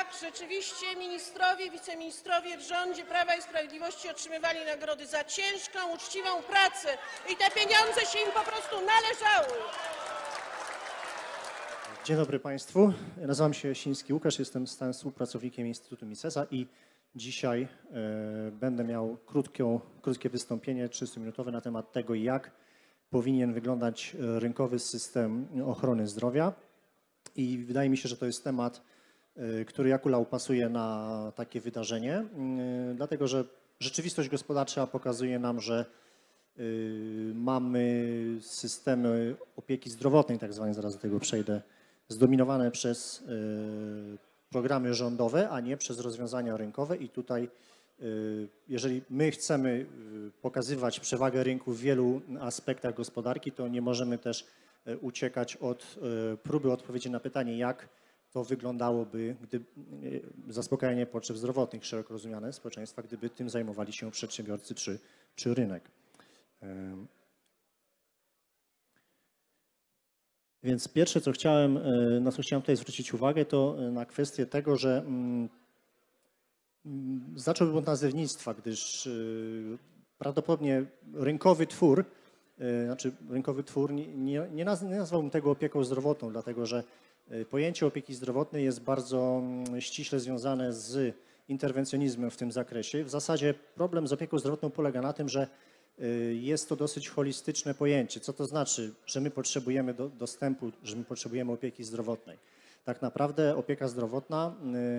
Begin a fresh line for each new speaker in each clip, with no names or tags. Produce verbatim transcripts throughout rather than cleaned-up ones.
tak, rzeczywiście ministrowie, wiceministrowie w rządzie Prawa i Sprawiedliwości otrzymywali nagrody za ciężką, uczciwą pracę i te pieniądze się im po prostu należały.
Dzień dobry Państwu. Nazywam się Siński Łukasz, jestem stałym współpracownikiem Instytutu Misesa i dzisiaj e, będę miał krótką, krótkie wystąpienie trzydziestominutowe na temat tego, jak powinien wyglądać rynkowy system ochrony zdrowia. I wydaje mi się, że to jest temat, e, który jak ula pasuje na takie wydarzenie, e, dlatego że rzeczywistość gospodarcza pokazuje nam, że e, mamy systemy opieki zdrowotnej, tak zwane, zaraz do tego przejdę, zdominowane przez programy rządowe, a nie przez rozwiązania rynkowe i tutaj jeżeli my chcemy pokazywać przewagę rynku w wielu aspektach gospodarki, to nie możemy też uciekać od próby odpowiedzi na pytanie, jak to wyglądałoby, gdy zaspokajanie potrzeb zdrowotnych szeroko rozumiane społeczeństwa, gdyby tym zajmowali się przedsiębiorcy czy, czy rynek. Więc pierwsze, co chciałem, na co chciałem tutaj zwrócić uwagę, to na kwestię tego, że zacząłbym od nazewnictwa, gdyż prawdopodobnie rynkowy twór, znaczy rynkowy twór, nie, nie, nie nazwałbym tego opieką zdrowotną, dlatego że pojęcie opieki zdrowotnej jest bardzo ściśle związane z interwencjonizmem w tym zakresie. W zasadzie problem z opieką zdrowotną polega na tym, że jest to dosyć holistyczne pojęcie. Co to znaczy, że my potrzebujemy do, dostępu, że my potrzebujemy opieki zdrowotnej? Tak naprawdę opieka zdrowotna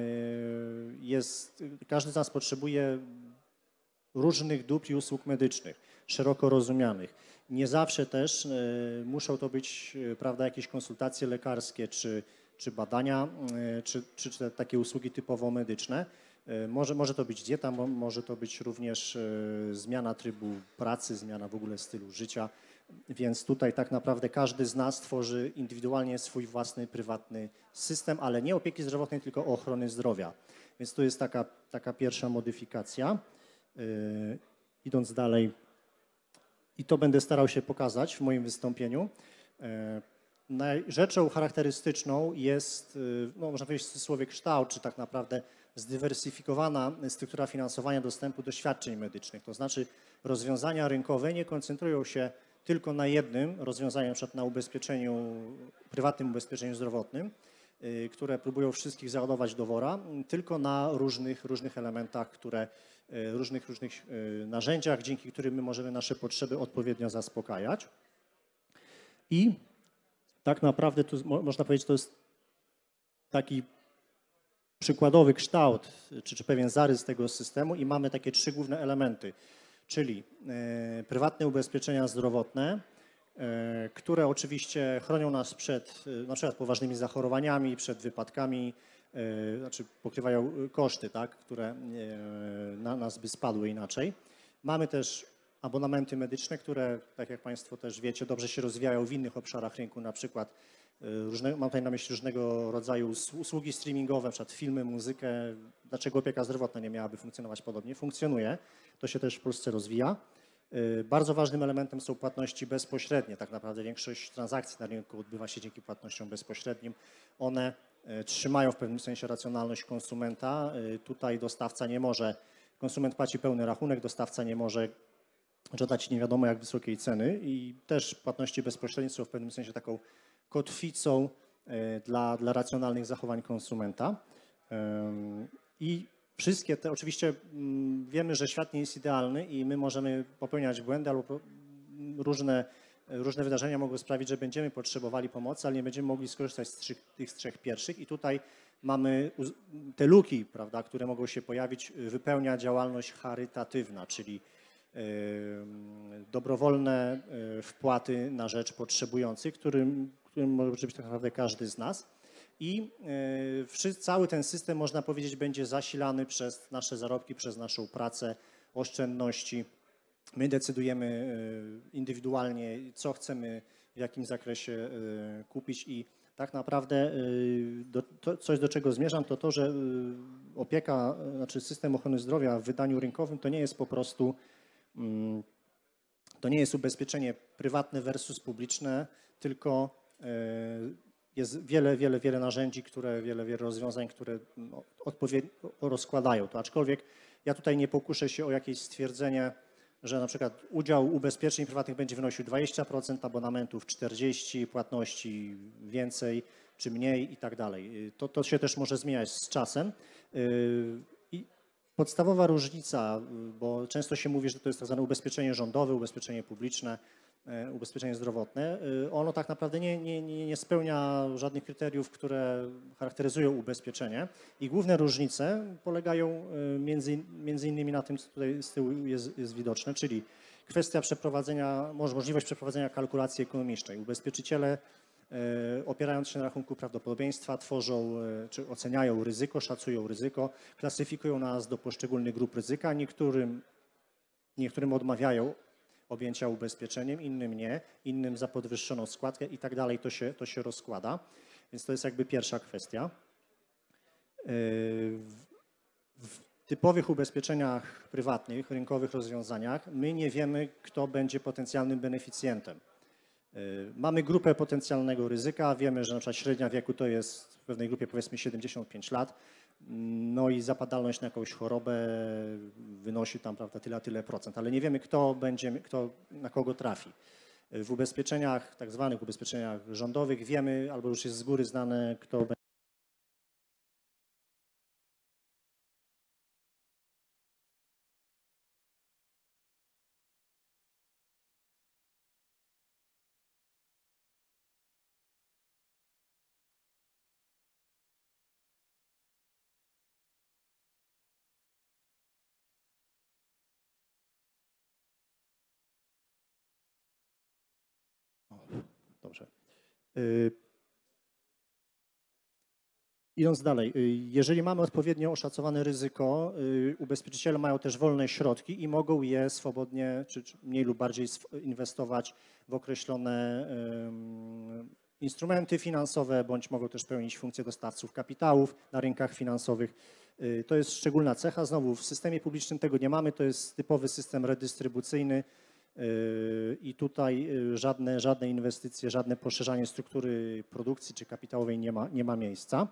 jest, każdy z nas potrzebuje różnych dóbr i usług medycznych, szeroko rozumianych. Nie zawsze też muszą to być, prawda, jakieś konsultacje lekarskie, czy, czy badania, czy, czy, czy takie usługi typowo medyczne. Może, może to być dieta, może to być również zmiana trybu pracy, zmiana w ogóle stylu życia, więc tutaj tak naprawdę każdy z nas tworzy indywidualnie swój własny, prywatny system, ale nie opieki zdrowotnej, tylko ochrony zdrowia. Więc to jest taka, taka pierwsza modyfikacja. Yy, idąc dalej, i to będę starał się pokazać w moim wystąpieniu. Yy, rzeczą charakterystyczną jest, yy, no, można powiedzieć w cudzysłowie, kształt, czy tak naprawdę zdywersyfikowana struktura finansowania dostępu do świadczeń medycznych. To znaczy rozwiązania rynkowe nie koncentrują się tylko na jednym rozwiązaniu, na przykład na ubezpieczeniu, prywatnym ubezpieczeniu zdrowotnym, które próbują wszystkich załadować do wora, tylko na różnych, różnych elementach, które, różnych, różnych narzędziach, dzięki którym my możemy nasze potrzeby odpowiednio zaspokajać. I tak naprawdę tu można powiedzieć, to jest taki przykładowy kształt, czy, czy pewien zarys tego systemu i mamy takie trzy główne elementy, czyli e, prywatne ubezpieczenia zdrowotne, e, które oczywiście chronią nas przed e, na przykład poważnymi zachorowaniami, przed wypadkami, e, znaczy pokrywają koszty, tak, które e, na nas by spadły inaczej. Mamy też abonamenty medyczne, które, tak jak Państwo też wiecie, dobrze się rozwijają w innych obszarach rynku, na przykład Różne, mam tutaj na myśli różnego rodzaju usługi streamingowe, na przykład filmy, muzykę. Dlaczego opieka zdrowotna nie miałaby funkcjonować podobnie? Funkcjonuje, to się też w Polsce rozwija. Bardzo ważnym elementem są płatności bezpośrednie. Tak naprawdę większość transakcji na rynku odbywa się dzięki płatnościom bezpośrednim. One trzymają w pewnym sensie racjonalność konsumenta. Tutaj dostawca nie może, konsument płaci pełny rachunek, dostawca nie może żądać nie wiadomo jak wysokiej ceny i też płatności bezpośrednie są w pewnym sensie taką kotwicą dla, dla racjonalnych zachowań konsumenta. I wszystkie te, oczywiście wiemy, że świat nie jest idealny i my możemy popełniać błędy albo różne, różne wydarzenia mogą sprawić, że będziemy potrzebowali pomocy, ale nie będziemy mogli skorzystać z trzech, tych trzech pierwszych i tutaj mamy te luki, prawda, które mogą się pojawić, wypełnia działalność charytatywna, czyli dobrowolne wpłaty na rzecz potrzebujących, którym, którym może być tak naprawdę każdy z nas. I cały ten system, można powiedzieć, będzie zasilany przez nasze zarobki, przez naszą pracę, oszczędności. My decydujemy indywidualnie, co chcemy w jakim zakresie kupić i tak naprawdę do, to, coś, do czego zmierzam, to to, że opieka, znaczy system ochrony zdrowia w wydaniu rynkowym to nie jest po prostu To nie jest ubezpieczenie prywatne versus publiczne, tylko jest wiele, wiele, wiele narzędzi, które, wiele, wiele rozwiązań, które no, odpowiednio rozkładają to. Aczkolwiek ja tutaj nie pokuszę się o jakieś stwierdzenie, że na przykład udział ubezpieczeń prywatnych będzie wynosił dwadzieścia procent, abonamentów czterdzieści procent, płatności więcej czy mniej i tak dalej. To, to się też może zmieniać z czasem. I podstawowa różnica, bo często się mówi, że to jest tak zwane ubezpieczenie rządowe, ubezpieczenie publiczne, ubezpieczenie zdrowotne, ono tak naprawdę nie, nie, nie spełnia żadnych kryteriów, które charakteryzują ubezpieczenie i główne różnice polegają między, między innymi na tym, co tutaj z tyłu jest, jest widoczne, czyli kwestia przeprowadzenia, możliwość przeprowadzenia kalkulacji ekonomicznej. Ubezpieczyciele opierając się na rachunku prawdopodobieństwa tworzą czy oceniają ryzyko, szacują ryzyko, klasyfikują nas do poszczególnych grup ryzyka, niektórym, niektórym odmawiają objęcia ubezpieczeniem, innym nie, innym za podwyższoną składkę i tak dalej, to się, to się rozkłada. Więc to jest jakby pierwsza kwestia. W typowych ubezpieczeniach prywatnych, rynkowych rozwiązaniach my nie wiemy, kto będzie potencjalnym beneficjentem. Mamy grupę potencjalnego ryzyka, wiemy, że na przykład średnia wieku to jest w pewnej grupie powiedzmy siedemdziesiąt pięć lat, no i zapadalność na jakąś chorobę wynosi tam, prawda, tyle, a tyle procent, ale nie wiemy, kto będzie, kto, na kogo trafi. W ubezpieczeniach, tak zwanych ubezpieczeniach rządowych wiemy, albo już jest z góry znane, kto będzie. Dobrze. Idąc dalej, jeżeli mamy odpowiednio oszacowane ryzyko, ubezpieczyciele mają też wolne środki i mogą je swobodnie, czy mniej lub bardziej inwestować w określone instrumenty finansowe, bądź mogą też pełnić funkcję dostawców kapitałów na rynkach finansowych. To jest szczególna cecha. Znowu w systemie publicznym tego nie mamy, to jest typowy system redystrybucyjny. I tutaj żadne, żadne inwestycje, żadne poszerzanie struktury produkcji czy kapitałowej nie ma, nie ma miejsca.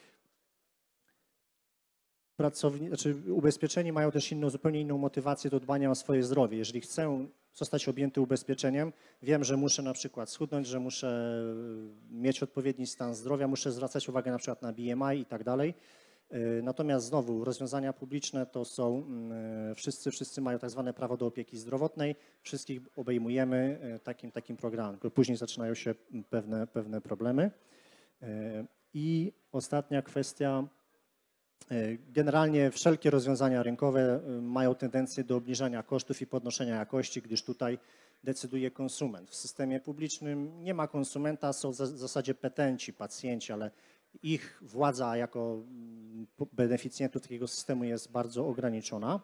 Pracowni, znaczy ubezpieczeni mają też inną, zupełnie inną motywację do dbania o swoje zdrowie. Jeżeli chcę zostać objęty ubezpieczeniem, wiem, że muszę na przykład schudnąć, że muszę mieć odpowiedni stan zdrowia, muszę zwracać uwagę na przykład na B M I i tak dalej. Natomiast znowu rozwiązania publiczne to są, wszyscy, wszyscy mają tak zwane prawo do opieki zdrowotnej, wszystkich obejmujemy takim, takim programem, później zaczynają się pewne, pewne problemy. I ostatnia kwestia, generalnie wszelkie rozwiązania rynkowe mają tendencję do obniżania kosztów i podnoszenia jakości, gdyż tutaj decyduje konsument. W systemie publicznym nie ma konsumenta, są w zasadzie petenci, pacjenci, ale ich władza jako beneficjentów takiego systemu jest bardzo ograniczona.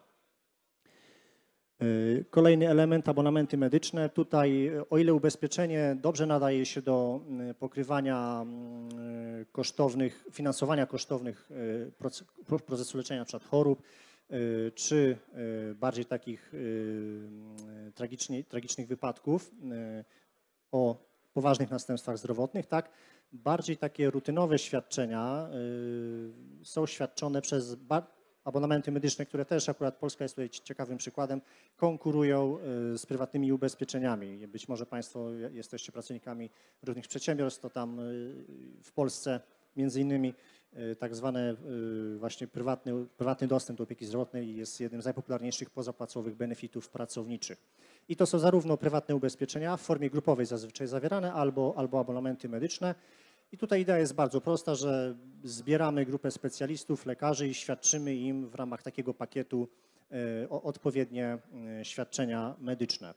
Kolejny element, abonamenty medyczne. Tutaj, o ile ubezpieczenie dobrze nadaje się do pokrywania kosztownych, finansowania kosztownych procesu leczenia, na przykład chorób, czy bardziej takich tragicznych wypadków o poważnych następstwach zdrowotnych, tak? Bardziej takie rutynowe świadczenia y, są świadczone przez abonamenty medyczne, które też akurat Polska jest tutaj ciekawym przykładem, konkurują y, z prywatnymi ubezpieczeniami. Być może Państwo jesteście pracownikami różnych przedsiębiorstw, to tam y, w Polsce między innymi y, tak zwany y, właśnie prywatny, prywatny dostęp do opieki zdrowotnej jest jednym z najpopularniejszych pozapłacowych benefitów pracowniczych. I to są zarówno prywatne ubezpieczenia w formie grupowej zazwyczaj zawierane, albo, albo abonamenty medyczne. I tutaj idea jest bardzo prosta, że zbieramy grupę specjalistów, lekarzy i świadczymy im w ramach takiego pakietu y, o, odpowiednie y, świadczenia medyczne.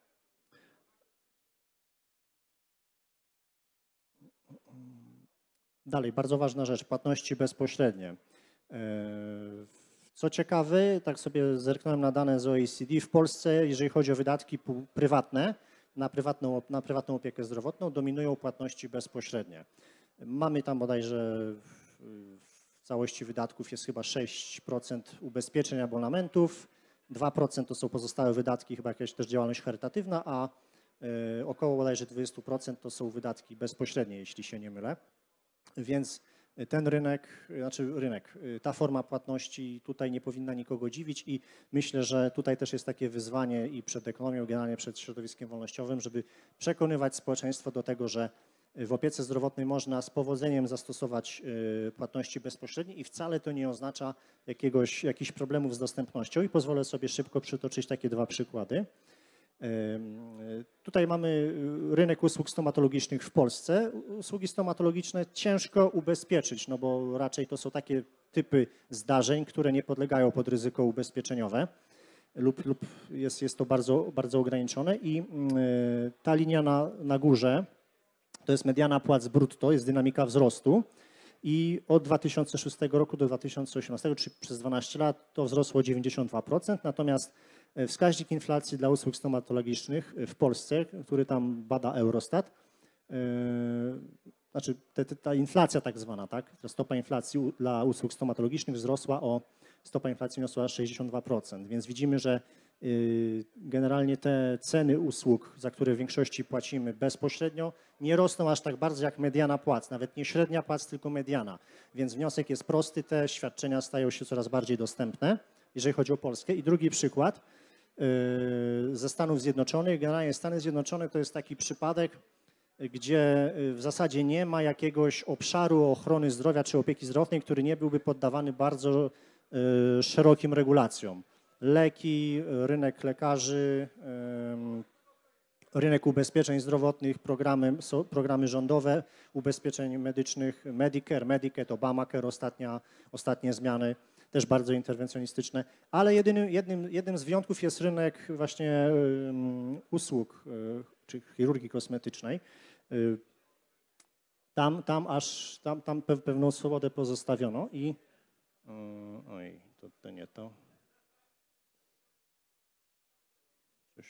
Dalej, bardzo ważna rzecz, płatności bezpośrednie. Co ciekawe, tak sobie zerknąłem na dane z O E C D, w Polsce, jeżeli chodzi o wydatki prywatne, na prywatną, na prywatną opiekę zdrowotną, dominują płatności bezpośrednie. Mamy tam bodajże w całości wydatków jest chyba sześć procent ubezpieczeń, abonamentów, dwa procent to są pozostałe wydatki, chyba jakaś też działalność charytatywna, a około bodajże dwadzieścia procent to są wydatki bezpośrednie, jeśli się nie mylę. Więc ten rynek, znaczy rynek, ta forma płatności tutaj nie powinna nikogo dziwić i myślę, że tutaj też jest takie wyzwanie i przed ekonomią, generalnie przed środowiskiem wolnościowym, żeby przekonywać społeczeństwo do tego, że w opiece zdrowotnej można z powodzeniem zastosować płatności bezpośrednie i wcale to nie oznacza jakiegoś, jakichś problemów z dostępnością i pozwolę sobie szybko przytoczyć takie dwa przykłady. Tutaj mamy rynek usług stomatologicznych w Polsce. Usługi stomatologiczne ciężko ubezpieczyć, no bo raczej to są takie typy zdarzeń, które nie podlegają pod ryzyko ubezpieczeniowe lub, lub jest, jest to bardzo, bardzo ograniczone i ta linia na, na górze to jest mediana płac brutto, jest dynamika wzrostu i od dwa tysiące szóstego roku do dwa tysiące osiemnastego, czyli przez dwanaście lat to wzrosło o dziewięćdziesiąt dwa procent, natomiast wskaźnik inflacji dla usług stomatologicznych w Polsce, który tam bada Eurostat, yy, znaczy te, te, ta inflacja tak zwana, tak, ta stopa inflacji u, dla usług stomatologicznych wzrosła o, stopa inflacji wyniosła sześćdziesiąt dwa procent, więc widzimy, że yy, generalnie te ceny usług, za które w większości płacimy bezpośrednio, nie rosną aż tak bardzo jak mediana płac, nawet nie średnia płac, tylko mediana, więc wniosek jest prosty, te świadczenia stają się coraz bardziej dostępne, jeżeli chodzi o Polskę. I drugi przykład ze Stanów Zjednoczonych. Generalnie Stany Zjednoczone to jest taki przypadek, gdzie w zasadzie nie ma jakiegoś obszaru ochrony zdrowia czy opieki zdrowotnej, który nie byłby poddawany bardzo szerokim regulacjom. Leki, rynek lekarzy, rynek ubezpieczeń zdrowotnych, programy, programy rządowe ubezpieczeń medycznych, Medicare, Medicaid, Obamacare, ostatnia, ostatnie zmiany, też bardzo interwencjonistyczne, ale jedynym, jednym, jednym z wyjątków jest rynek właśnie um, usług, y, czy chirurgii kosmetycznej. Y, tam, tam aż, tam, tam pewną swobodę pozostawiono i, y, oj, to, to nie to. Coś,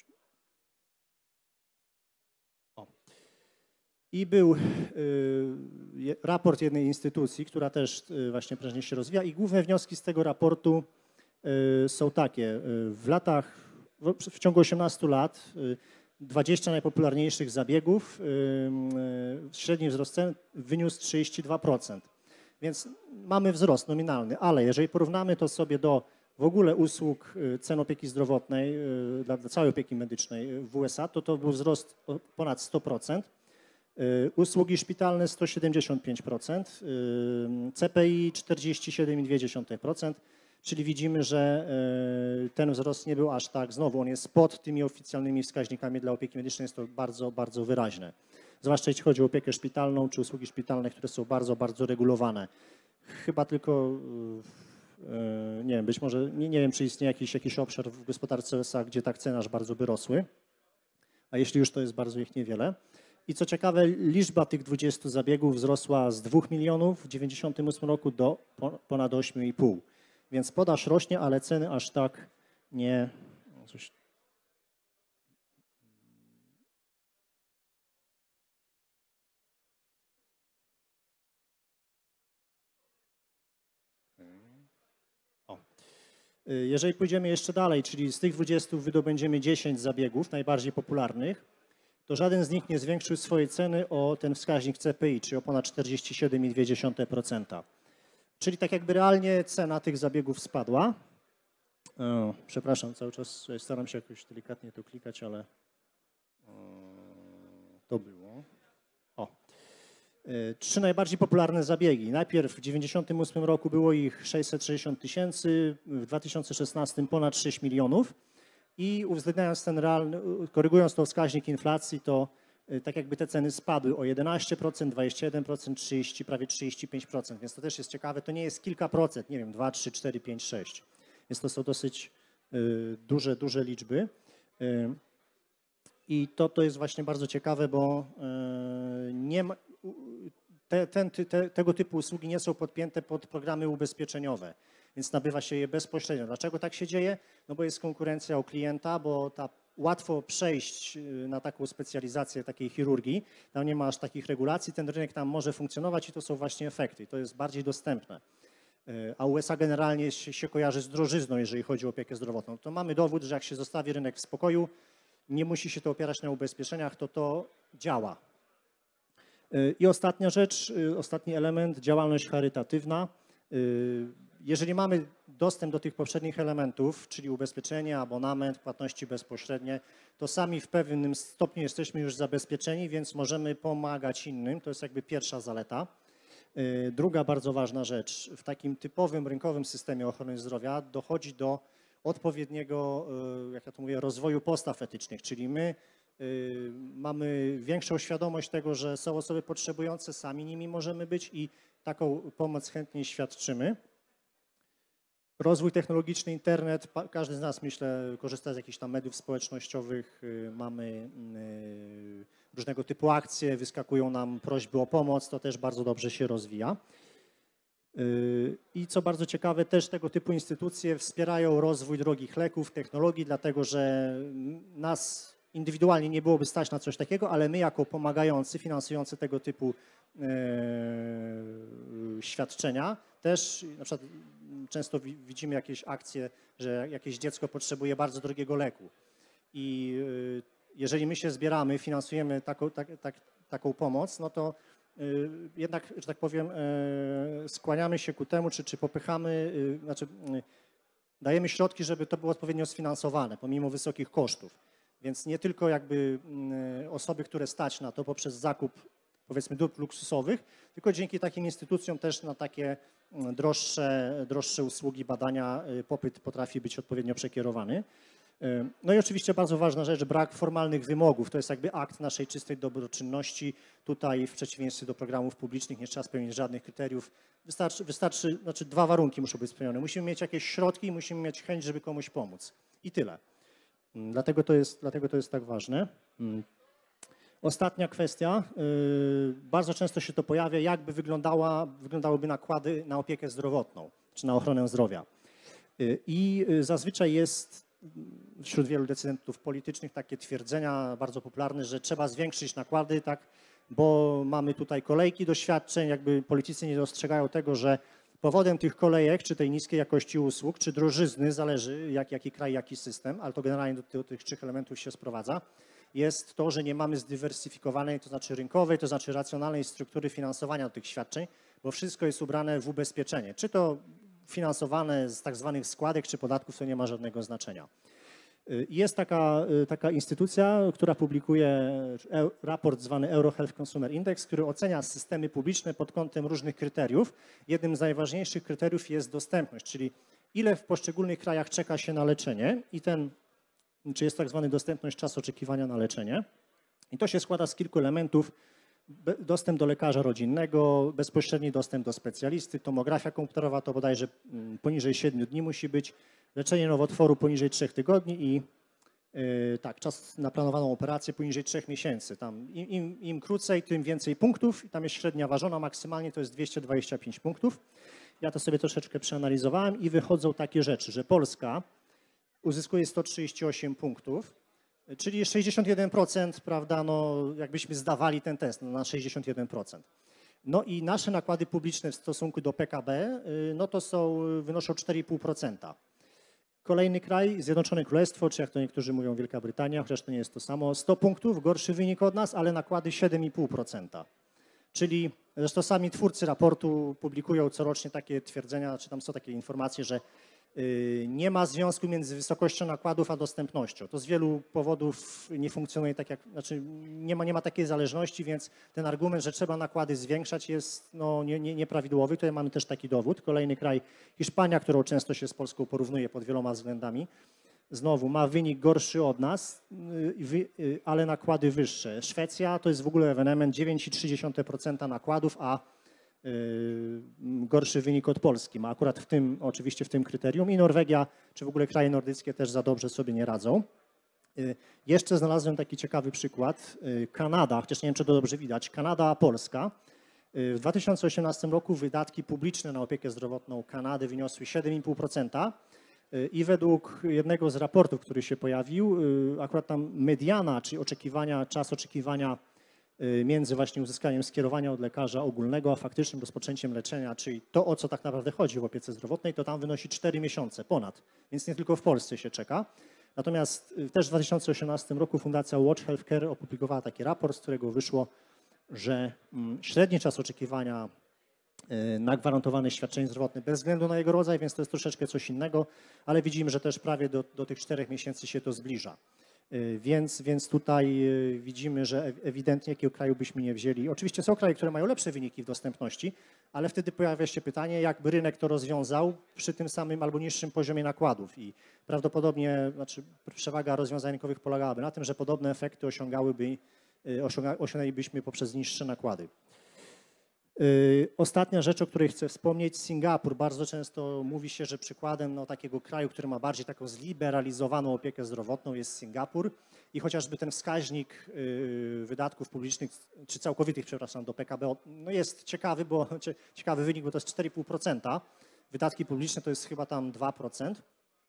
o. I był y, raport jednej instytucji, która też y, właśnie prężnie się rozwija i główne wnioski z tego raportu y, są takie. Y, w latach, w, w ciągu osiemnastu lat y, dwadzieścia najpopularniejszych zabiegów, y, y, średni wzrost cen wyniósł trzydzieści dwa procent. Więc mamy wzrost nominalny, ale jeżeli porównamy to sobie do w ogóle usług cen opieki zdrowotnej, y, dla, dla całej opieki medycznej w U S A, to to był wzrost o ponad sto procent. Usługi szpitalne sto siedemdziesiąt pięć procent, C P I czterdzieści siedem przecinek dwa procent, czyli widzimy, że ten wzrost nie był aż tak, znowu on jest pod tymi oficjalnymi wskaźnikami dla opieki medycznej, jest to bardzo, bardzo wyraźne. Zwłaszcza jeśli chodzi o opiekę szpitalną czy usługi szpitalne, które są bardzo, bardzo regulowane. Chyba tylko, nie wiem, być może, nie, nie wiem, czy istnieje jakiś, jakiś obszar w gospodarce U S A, gdzie tak ceny aż bardzo by rosły, a jeśli już, to jest bardzo ich niewiele. I co ciekawe, liczba tych dwudziestu zabiegów wzrosła z dwóch milionów w dziewięćdziesiątym ósmym roku do ponad ośmiu i pół. Więc podaż rośnie, ale ceny aż tak nie... Coś... O. Jeżeli pójdziemy jeszcze dalej, czyli z tych dwudziestu wydobędziemy dziesięć zabiegów najbardziej popularnych, to żaden z nich nie zwiększył swojej ceny o ten wskaźnik C P I, czyli o ponad czterdzieści siedem przecinek dwa procent. Czyli tak jakby realnie cena tych zabiegów spadła. O, przepraszam, cały czas staram się jakoś delikatnie tu klikać, ale o, to było. O. Trzy najbardziej popularne zabiegi. Najpierw w dziewięćdziesiątym ósmym roku było ich sześćset sześćdziesiąt tysięcy, w dwa tysiące szesnastym ponad sześć milionów. I uwzględniając ten realny, korygując to wskaźnik inflacji, to tak jakby te ceny spadły o jedenaście procent, dwadzieścia jeden procent, trzydzieści, prawie trzydzieści pięć procent, więc to też jest ciekawe. To nie jest kilka procent, nie wiem, dwa, trzy, cztery, pięć, sześć. Więc to są dosyć y, duże, duże liczby. Y, I to, to jest właśnie bardzo ciekawe, bo y, nie ma, te, ten, te, tego typu usługi nie są podpięte pod programy ubezpieczeniowe, więc nabywa się je bezpośrednio. Dlaczego tak się dzieje? No bo jest konkurencja u klienta, bo ta, łatwo przejść na taką specjalizację takiej chirurgii, tam nie ma aż takich regulacji, ten rynek tam może funkcjonować i to są właśnie efekty, to jest bardziej dostępne. A U S A generalnie się, się kojarzy z drożyzną, jeżeli chodzi o opiekę zdrowotną. To mamy dowód, że jak się zostawi rynek w spokoju, nie musi się to opierać na ubezpieczeniach, to to działa. I ostatnia rzecz, ostatni element, działalność charytatywna. Jeżeli mamy dostęp do tych poprzednich elementów, czyli ubezpieczenie, abonament, płatności bezpośrednie, to sami w pewnym stopniu jesteśmy już zabezpieczeni, więc możemy pomagać innym. To jest jakby pierwsza zaleta. Druga bardzo ważna rzecz. W takim typowym rynkowym systemie ochrony zdrowia dochodzi do odpowiedniego, jak ja to mówię, rozwoju postaw etycznych, czyli my mamy większą świadomość tego, że są osoby potrzebujące, sami nimi możemy być i taką pomoc chętnie świadczymy. Rozwój technologiczny, internet, każdy z nas, myślę, korzysta z jakichś tam mediów społecznościowych, mamy różnego typu akcje, wyskakują nam prośby o pomoc, to też bardzo dobrze się rozwija. I co bardzo ciekawe, też tego typu instytucje wspierają rozwój drogich leków, technologii, dlatego że nas indywidualnie nie byłoby stać na coś takiego, ale my jako pomagający, finansujący tego typu e, świadczenia też na przykład często widzimy jakieś akcje, że jakieś dziecko potrzebuje bardzo drogiego leku i e, jeżeli my się zbieramy, finansujemy taką, tak, tak, taką pomoc, no to e, jednak, że tak powiem, e, skłaniamy się ku temu, czy, czy popychamy, e, znaczy e, dajemy środki, żeby to było odpowiednio sfinansowane, pomimo wysokich kosztów. Więc nie tylko jakby osoby, które stać na to poprzez zakup, powiedzmy, dóbr luksusowych, tylko dzięki takim instytucjom też na takie droższe, droższe usługi, badania popyt potrafi być odpowiednio przekierowany. No i oczywiście bardzo ważna rzecz, brak formalnych wymogów. To jest jakby akt naszej czystej dobroczynności. Tutaj w przeciwieństwie do programów publicznych nie trzeba spełnić żadnych kryteriów. Wystarczy, wystarczy, znaczy dwa warunki muszą być spełnione. Musimy mieć jakieś środki i musimy mieć chęć, żeby komuś pomóc. I tyle. Dlatego to jest, dlatego to jest tak ważne. Ostatnia kwestia, bardzo często się to pojawia, jakby wyglądała, wyglądałyby nakłady na opiekę zdrowotną, czy na ochronę zdrowia. I zazwyczaj jest wśród wielu decydentów politycznych takie twierdzenia bardzo popularne, że trzeba zwiększyć nakłady, tak, bo mamy tutaj kolejki do świadczeń, jakby politycy nie dostrzegają tego, że powodem tych kolejek, czy tej niskiej jakości usług, czy drożyzny, zależy jak, jaki kraj, jaki system, ale to generalnie do, do tych trzech elementów się sprowadza, jest to, że nie mamy zdywersyfikowanej, to znaczy rynkowej, to znaczy racjonalnej struktury finansowania tych świadczeń, bo wszystko jest ubrane w ubezpieczenie. Czy to finansowane z tak zwanych składek, czy podatków, to nie ma żadnego znaczenia. Jest taka, taka instytucja, która publikuje raport zwany EuroHealth Consumer Index, który ocenia systemy publiczne pod kątem różnych kryteriów. Jednym z najważniejszych kryteriów jest dostępność, czyli ile w poszczególnych krajach czeka się na leczenie i ten, czy jest tak zwany dostępność, czas oczekiwania na leczenie. I to się składa z kilku elementów. Dostęp do lekarza rodzinnego, bezpośredni dostęp do specjalisty, tomografia komputerowa to bodajże poniżej siedmiu dni musi być, leczenie nowotworu poniżej trzech tygodni i yy, tak, czas na planowaną operację poniżej trzech miesięcy. Tam im, im, im krócej, tym więcej punktów i tam jest średnia ważona, maksymalnie to jest dwieście dwadzieścia pięć punktów. Ja to sobie troszeczkę przeanalizowałem i wychodzą takie rzeczy, że Polska uzyskuje sto trzydzieści osiem punktów, czyli sześćdziesiąt jeden procent, prawda, no jakbyśmy zdawali ten test no, na sześćdziesiąt jeden procent. No i nasze nakłady publiczne w stosunku do P K B, no to są, wynoszą cztery i pół procent. Kolejny kraj, Zjednoczone Królestwo, czy jak to niektórzy mówią Wielka Brytania, chociaż to nie jest to samo, sto punktów, gorszy wynik od nas, ale nakłady siedem i pół procent. Czyli zresztą sami twórcy raportu publikują corocznie takie twierdzenia, czy tam są takie informacje, że nie ma związku między wysokością nakładów a dostępnością. To z wielu powodów nie funkcjonuje tak jak, znaczy nie ma, nie ma takiej zależności, więc ten argument, że trzeba nakłady zwiększać jest no, nie, nie, nieprawidłowy. Tutaj mamy też taki dowód. Kolejny kraj, Hiszpania, którą często się z Polską porównuje pod wieloma względami, znowu ma wynik gorszy od nas, ale nakłady wyższe. Szwecja to jest w ogóle ewenement dziewięć i trzy dziesiąte procent nakładów, a gorszy wynik od Polski ma akurat w tym, oczywiście w tym kryterium i Norwegia, czy w ogóle kraje nordyckie też za dobrze sobie nie radzą. Jeszcze znalazłem taki ciekawy przykład. Kanada, chociaż nie wiem, czy to dobrze widać, Kanada a Polska. W dwa tysiące osiemnastym roku wydatki publiczne na opiekę zdrowotną Kanady wyniosły siedem i pół procent i według jednego z raportów, który się pojawił, akurat tam mediana, czyli oczekiwania, czas oczekiwania między właśnie uzyskaniem skierowania od lekarza ogólnego, a faktycznym rozpoczęciem leczenia, czyli to, o co tak naprawdę chodzi w opiece zdrowotnej, to tam wynosi cztery miesiące ponad, więc nie tylko w Polsce się czeka. Natomiast też w dwa tysiące osiemnastym roku Fundacja Watch Healthcare opublikowała taki raport, z którego wyszło, że średni czas oczekiwania na gwarantowane świadczenie zdrowotne bez względu na jego rodzaj, więc to jest troszeczkę coś innego, ale widzimy, że też prawie do, do tych czterech miesięcy się to zbliża. Więc, więc tutaj widzimy, że ewidentnie jakiego kraju byśmy nie wzięli. Oczywiście są kraje, które mają lepsze wyniki w dostępności, ale wtedy pojawia się pytanie, jakby rynek to rozwiązał przy tym samym albo niższym poziomie nakładów. I prawdopodobnie znaczy, przewaga rozwiązań rynkowych polegałaby na tym, że podobne efekty osiągałyby, osiąga, osiągnęlibyśmy poprzez niższe nakłady. Ostatnia rzecz, o której chcę wspomnieć, Singapur. Bardzo często mówi się, że przykładem no, takiego kraju, który ma bardziej taką zliberalizowaną opiekę zdrowotną jest Singapur i chociażby ten wskaźnik wydatków publicznych, czy całkowitych, przepraszam, do P K B no jest ciekawy, bo ciekawy wynik, bo to jest cztery i pół procent. Wydatki publiczne to jest chyba tam dwa procent.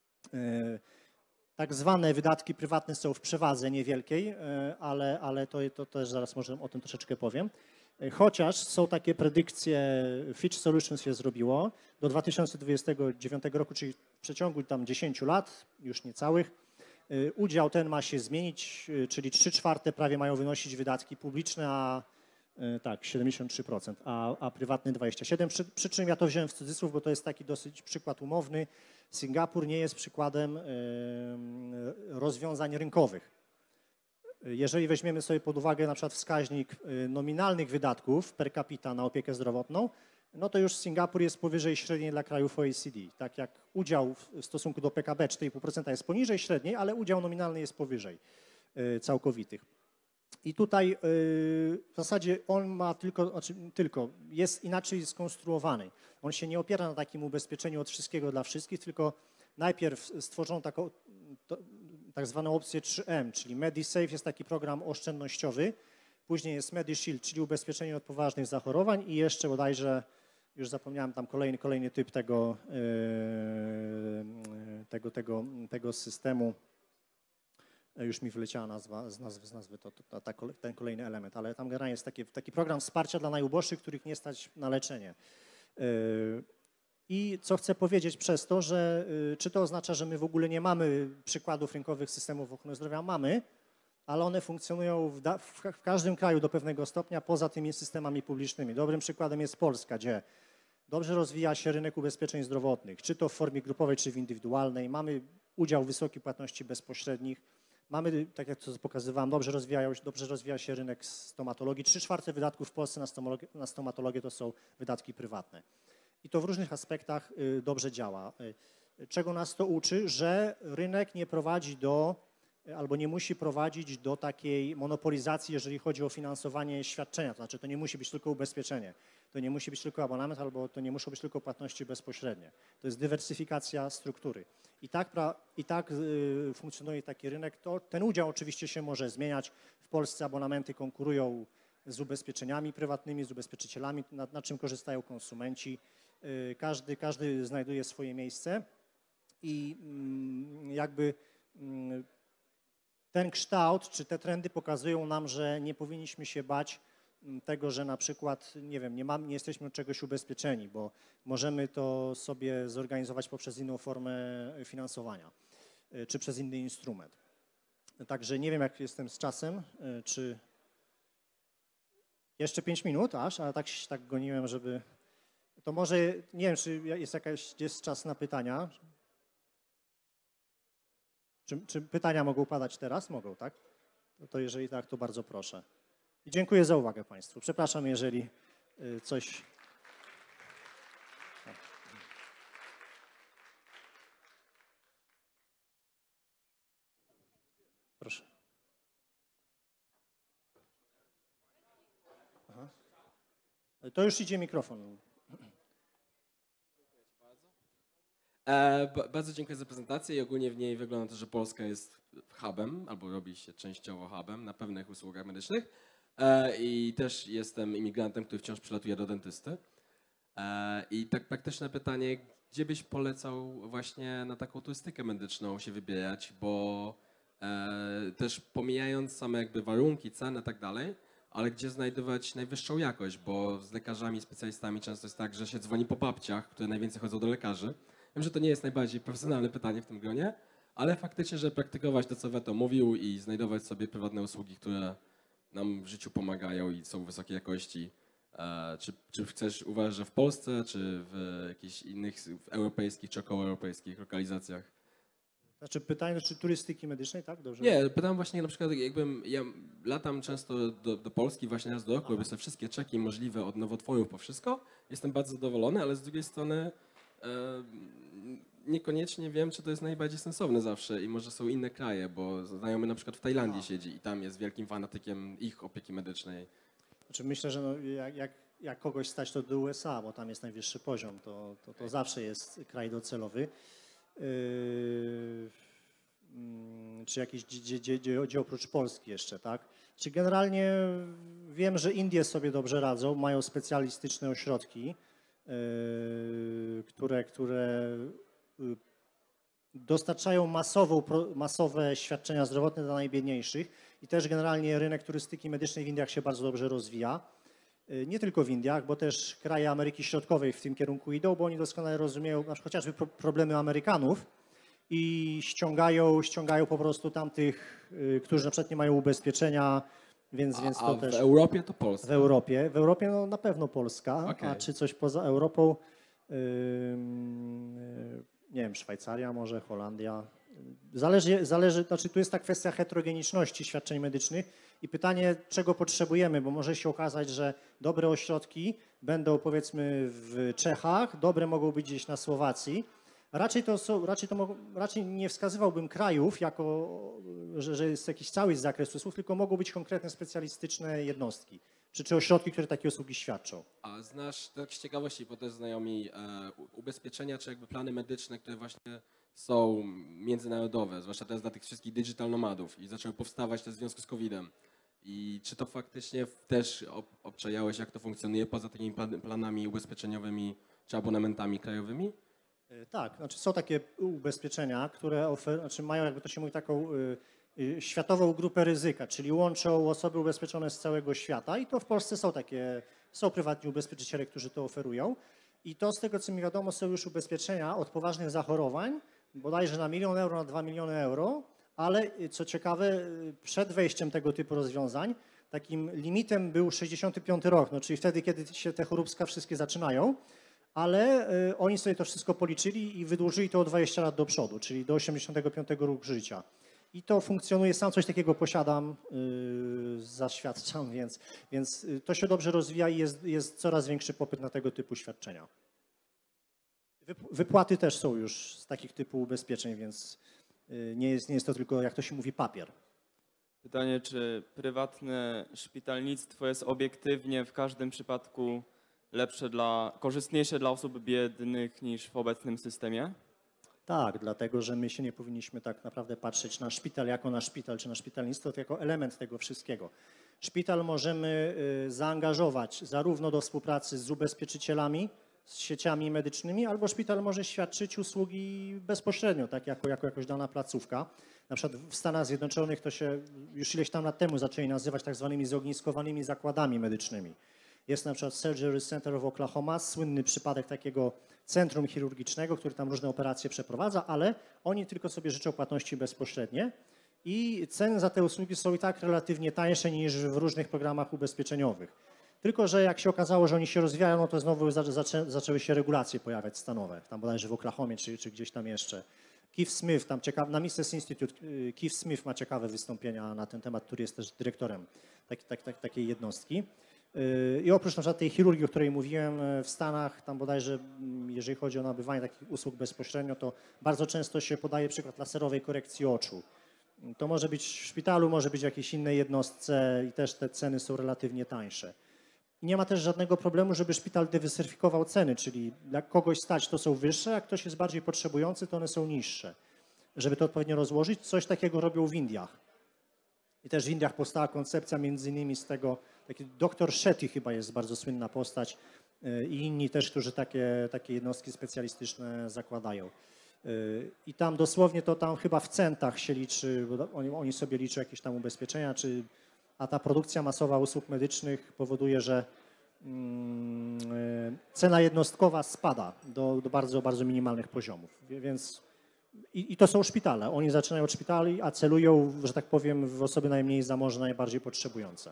Tak zwane wydatki prywatne są w przewadze niewielkiej, ale, ale to, to też zaraz może o tym troszeczkę powiem. Chociaż są takie predykcje, Fitch Solutions je zrobiło, do dwa tysiące dwudziestego dziewiątego roku, czyli w przeciągu tam dziesięciu lat, już niecałych, udział ten ma się zmienić, czyli trzy czwarte prawie mają wynosić wydatki publiczne, a tak, siedemdziesiąt trzy procent, a, a prywatne dwadzieścia siedem procent. Przy, przy czym ja to wziąłem w cudzysłów, bo to jest taki dosyć przykład umowny. Singapur nie jest przykładem rozwiązań rynkowych. Jeżeli weźmiemy sobie pod uwagę na przykład wskaźnik nominalnych wydatków per capita na opiekę zdrowotną, no to już Singapur jest powyżej średniej dla krajów O E C D. Tak jak udział w stosunku do P K B cztery i pół procent jest poniżej średniej, ale udział nominalny jest powyżej całkowitych. I tutaj w zasadzie on ma tylko, znaczy tylko, jest inaczej skonstruowany. On się nie opiera na takim ubezpieczeniu od wszystkiego dla wszystkich, tylko najpierw stworzono taką to, tak zwaną opcję trzy M, czyli MediSafe jest taki program oszczędnościowy, później jest MediShield, czyli ubezpieczenie od poważnych zachorowań i jeszcze bodajże, już zapomniałem tam kolejny, kolejny typ tego, tego, tego, tego systemu, już mi wyleciała nazwa, z nazwy, z nazwy to, to, to, ten kolejny element, ale tam generalnie jest taki, taki program wsparcia dla najuboższych, których nie stać na leczenie. I co chcę powiedzieć przez to, że czy to oznacza, że my w ogóle nie mamy przykładów rynkowych systemów ochrony zdrowia? Mamy, ale one funkcjonują w, da, w, w każdym kraju do pewnego stopnia poza tymi systemami publicznymi. Dobrym przykładem jest Polska, gdzie dobrze rozwija się rynek ubezpieczeń zdrowotnych, czy to w formie grupowej, czy w indywidualnej. Mamy udział wysokiej płatności bezpośrednich. Mamy, tak jak to pokazywałem, dobrze, rozwijają, dobrze rozwija się rynek stomatologii. Trzy czwarte wydatków w Polsce na stomatologię, na stomatologię to są wydatki prywatne. I to w różnych aspektach dobrze działa. Czego nas to uczy? Że rynek nie prowadzi do, albo nie musi prowadzić do takiej monopolizacji, jeżeli chodzi o finansowanie świadczenia. To znaczy, to nie musi być tylko ubezpieczenie, to nie musi być tylko abonament, albo to nie muszą być tylko płatności bezpośrednie. To jest dywersyfikacja struktury. I tak, i tak funkcjonuje taki rynek. To, ten udział oczywiście się może zmieniać. W Polsce abonamenty konkurują z ubezpieczeniami prywatnymi, z ubezpieczycielami, na, na czym korzystają konsumenci. Każdy, każdy znajduje swoje miejsce i jakby ten kształt czy te trendy pokazują nam, że nie powinniśmy się bać tego, że na przykład, nie wiem, nie, mam, nie jesteśmy od czegoś ubezpieczeni, bo możemy to sobie zorganizować poprzez inną formę finansowania czy przez inny instrument. Także nie wiem, jak jestem z czasem, czy jeszcze pięć minut aż, ale tak, tak goniłem, żeby... To może, nie wiem, czy jest jakaś, jest czas na pytania? Czy, czy pytania mogą padać teraz? Mogą, tak? No to jeżeli tak, to bardzo proszę. I dziękuję za uwagę Państwu. Przepraszam, jeżeli coś... Proszę. Aha. To już idzie mikrofon.
E, bardzo dziękuję za prezentację i ogólnie w niej wygląda to, że Polska jest hubem, albo robi się częściowo hubem na pewnych usługach medycznych e, i też jestem imigrantem, który wciąż przylatuje do dentysty. E, I tak praktyczne pytanie, gdzie byś polecał właśnie na taką turystykę medyczną się wybierać, bo e, też pomijając same jakby warunki, ceny i tak dalej, ale gdzie znajdować najwyższą jakość, bo z lekarzami, specjalistami często jest tak, że się dzwoni po babciach, które najwięcej chodzą do lekarzy. Wiem, że to nie jest najbardziej profesjonalne pytanie w tym gronie, ale faktycznie, że praktykować to, co Weto mówił i znajdować sobie prywatne usługi, które nam w życiu pomagają i są wysokiej jakości. E, Czy, czy chcesz, uważasz, że w Polsce, czy w jakichś innych w europejskich czy okołoeuropejskich lokalizacjach?
Znaczy pytanie, czy turystyki medycznej, tak? Dobrze?
Nie, pytam właśnie na przykład, jakbym, ja latam często do, do Polski właśnie raz do roku, robię sobie wszystkie czeki możliwe od nowotworów po wszystko. Jestem bardzo zadowolony, ale z drugiej strony e, niekoniecznie wiem, czy to jest najbardziej sensowne zawsze i może są inne kraje, bo znajomy na przykład w Tajlandii siedzi i tam jest wielkim fanatykiem ich opieki medycznej.
Znaczy myślę, że no, jak, jak, jak kogoś stać, to do U S A, bo tam jest najwyższy poziom, to, to, to zawsze jest kraj docelowy. Yy, mm, czy jakiś gdzie, gdzie, gdzie, gdzie oprócz Polski jeszcze, tak? Czy generalnie wiem, że Indie sobie dobrze radzą, mają specjalistyczne ośrodki, yy, które, które yy, dostarczają masową, pro- masowe świadczenia zdrowotne dla najbiedniejszych i też generalnie rynek turystyki medycznej w Indiach się bardzo dobrze rozwija. Yy, Nie tylko w Indiach, bo też kraje Ameryki Środkowej w tym kierunku idą, bo oni doskonale rozumieją na przykład chociażby pro- problemy Amerykanów i ściągają, ściągają po prostu tamtych, yy, którzy na przykład nie mają ubezpieczenia, więc, więc
A,
to
a w
też
Europie to
w
Polska.
Europie. W Europie no, na pewno Polska,
Okej.
a czy coś poza Europą, ym, yy, nie wiem, Szwajcaria może, Holandia. Zależy, zależy, znaczy tu jest ta kwestia heterogeniczności świadczeń medycznych i pytanie, czego potrzebujemy, bo może się okazać, że dobre ośrodki będą powiedzmy w Czechach, dobre mogą być gdzieś na Słowacji. Raczej to są, raczej to mogą, raczej nie wskazywałbym krajów jako, że, że jest jakiś cały zakres usług, tylko mogą być konkretne specjalistyczne jednostki, czy, czy ośrodki, które takie usługi świadczą.
A znasz, tak z ciekawości, bo też znajomi, e, u- ubezpieczenia czy jakby plany medyczne, które właśnie są międzynarodowe, zwłaszcza teraz dla tych wszystkich digital nomadów i zaczęły powstawać też w związku z kowidem. I czy to faktycznie w- też ob- obczajałeś, jak to funkcjonuje poza takimi plan- planami ubezpieczeniowymi czy abonamentami krajowymi?
E, Tak, znaczy są takie ubezpieczenia, które ofer- znaczy mają, jakby to się mówi, taką y, y, światową grupę ryzyka, czyli łączą osoby ubezpieczone z całego świata i to w Polsce są takie, są prywatni ubezpieczyciele, którzy to oferują i to z tego, co mi wiadomo, są już ubezpieczenia od poważnych zachorowań, bodajże na milion euro, na dwa miliony euro, ale y, co ciekawe, y, przed wejściem tego typu rozwiązań takim limitem był sześćdziesiąty piąty rok, no, czyli wtedy, kiedy się te choróbska wszystkie zaczynają, ale y, oni sobie to wszystko policzyli i wydłużyli to o dwadzieścia lat do przodu, czyli do osiemdziesiątego piątego roku życia. I to funkcjonuje, sam coś takiego posiadam, y, zaświadczam, więc, więc y, to się dobrze rozwija i jest, jest coraz większy popyt na tego typu świadczenia. Wyp- Wypłaty też są już z takich typu ubezpieczeń, więc y, nie jest, nie jest to tylko, jak to się mówi, papier.
Pytanie, czy prywatne szpitalnictwo jest obiektywnie w każdym przypadku lepsze dla, korzystniejsze dla osób biednych niż w obecnym systemie?
Tak, dlatego że my się nie powinniśmy tak naprawdę patrzeć na szpital jako na szpital, czy na szpitalnictwo, to jako element tego wszystkiego. Szpital możemy y, zaangażować zarówno do współpracy z ubezpieczycielami, z sieciami medycznymi, albo szpital może świadczyć usługi bezpośrednio, tak jako, jako jakoś dana placówka. Na przykład w Stanach Zjednoczonych to się już ileś tam lat temu zaczęli nazywać tak zwanymi zogniskowanymi zakładami medycznymi. Jest na przykład Surgery Center of Oklahoma, słynny przypadek takiego centrum chirurgicznego, który tam różne operacje przeprowadza, ale oni tylko sobie życzą płatności bezpośrednie i ceny za te usługi są i tak relatywnie tańsze niż w różnych programach ubezpieczeniowych. Tylko że jak się okazało, że oni się rozwijają, no to znowu zaczę, zaczę, zaczęły się regulacje pojawiać stanowe, tam bodajże w Oklahomie czy, czy gdzieś tam jeszcze. Keith Smith, tam ciekaw, na Mises Institute, y, Keith Smith ma ciekawe wystąpienia na ten temat, który jest też dyrektorem tak, tak, tak, takiej jednostki. Y, I oprócz na przykład tej chirurgii, o której mówiłem y, w Stanach, tam bodajże mm, jeżeli chodzi o nabywanie takich usług bezpośrednio, to bardzo często się podaje przykład laserowej korekcji oczu. To może być w szpitalu, może być w jakiejś innej jednostce i też te ceny są relatywnie tańsze. Nie ma też żadnego problemu, żeby szpital dywersyfikował ceny, czyli jak kogoś stać, to są wyższe, jak ktoś jest bardziej potrzebujący, to one są niższe. Żeby to odpowiednio rozłożyć, coś takiego robią w Indiach. I też w Indiach powstała koncepcja między innymi z tego, taki doktor Shetty chyba jest bardzo słynna postać y, i inni też, którzy takie, takie jednostki specjalistyczne zakładają. Y, I tam dosłownie to tam chyba w centach się liczy, bo oni, oni sobie liczą jakieś tam ubezpieczenia, czy a ta produkcja masowa usług medycznych powoduje, że mm, y, cena jednostkowa spada do, do bardzo, bardzo minimalnych poziomów. Wie- Więc I, I to są szpitale. Oni zaczynają od szpitali, a celują, że tak powiem, w osoby najmniej zamożne, najbardziej potrzebujące.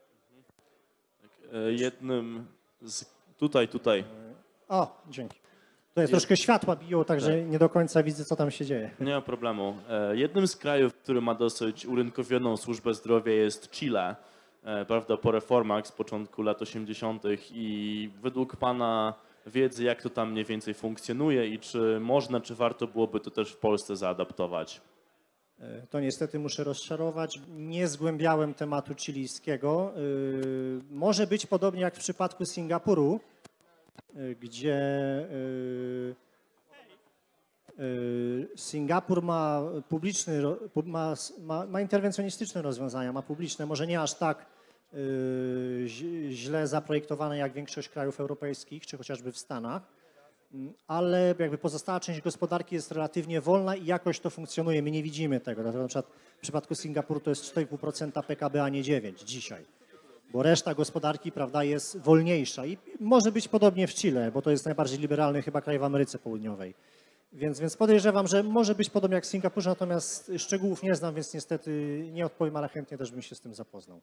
E, Jednym z... Tutaj, tutaj.
O, dzięki. To jest troszkę światła biją, także nie do końca widzę, co tam się dzieje.
Nie ma problemu. E, Jednym z krajów, który ma dosyć urynkowioną służbę zdrowia, jest Chile. E, Prawda, po reformach z początku lat osiemdziesiątych. I według Pana wiedzy, jak to tam mniej więcej funkcjonuje i czy można, czy warto byłoby to też w Polsce zaadaptować?
To niestety muszę rozczarować. Nie zgłębiałem tematu chilijskiego. Yy, Może być podobnie jak w przypadku Singapuru, yy, gdzie yy, yy, Singapur ma publiczny, ro- pu- ma, ma, ma interwencjonistyczne rozwiązania, ma publiczne, może nie aż tak yy, ź- źle zaprojektowane jak większość krajów europejskich, czy chociażby w Stanach. Ale jakby pozostała część gospodarki jest relatywnie wolna i jakoś to funkcjonuje. My nie widzimy tego. Dlatego na przykład w przypadku Singapuru to jest cztery i pół procent P K B, a nie dziewięć procent dzisiaj. Bo reszta gospodarki, prawda, jest wolniejsza. I może być podobnie w Chile, bo to jest najbardziej liberalny chyba kraj w Ameryce Południowej. Więc, więc podejrzewam, że może być podobnie jak w Singapurze, natomiast szczegółów nie znam, więc niestety nie odpowiem, ale chętnie też bym się z tym zapoznał.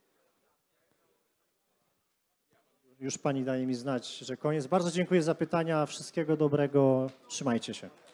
Już pani daje mi znać, że koniec. Bardzo dziękuję za pytania. Wszystkiego dobrego. Trzymajcie się.